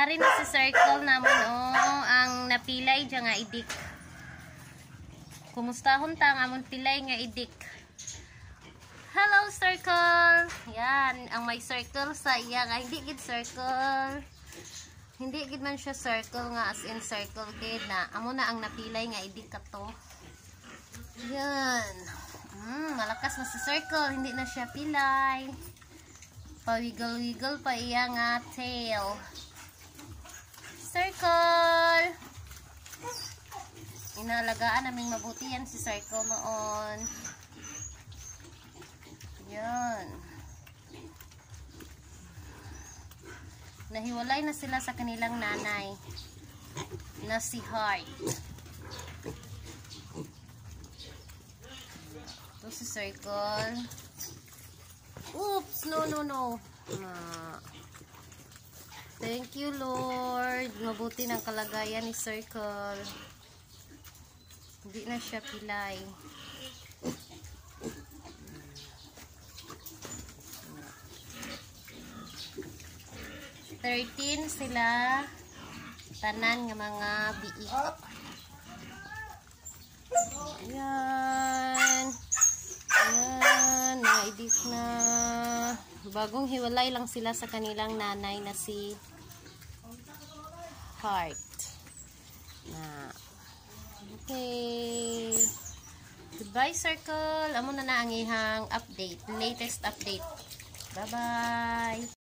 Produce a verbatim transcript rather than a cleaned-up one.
Ari na si circle naman oh, ang napilay dyan nga idik. Kumustahon ta nga amon pilay nga idik. Hello circle. Yan, ang may circle sa iya nga hindi gid circle. Hindi gid man siya circle nga as in circle kid na amo na ang napilay nga idik kato. Yan. Mm, malakas na si circle, hindi na siya pilay. Pa-wiggle-wiggle pa iya nga tail. Circle. Inalagaan naming mabuti yan si circle noon. Yan. Nahiwalay na sila sa kanilang nanay na si Heart. Ito si circle. Oops, no, no, no. Ah. Thank you, Lord. Mabuti ng kalagayan ni circle. Hindi na siya pilay. thirteen sila. Tanan ng mga biik. Ayan. Ayan. Naidik na. Bagong hiwalay lang sila sa kanilang nanay na si Heart. Na. Okay. Goodbye, circle. Amo na na ang ihang update. Latest update. Bye-bye.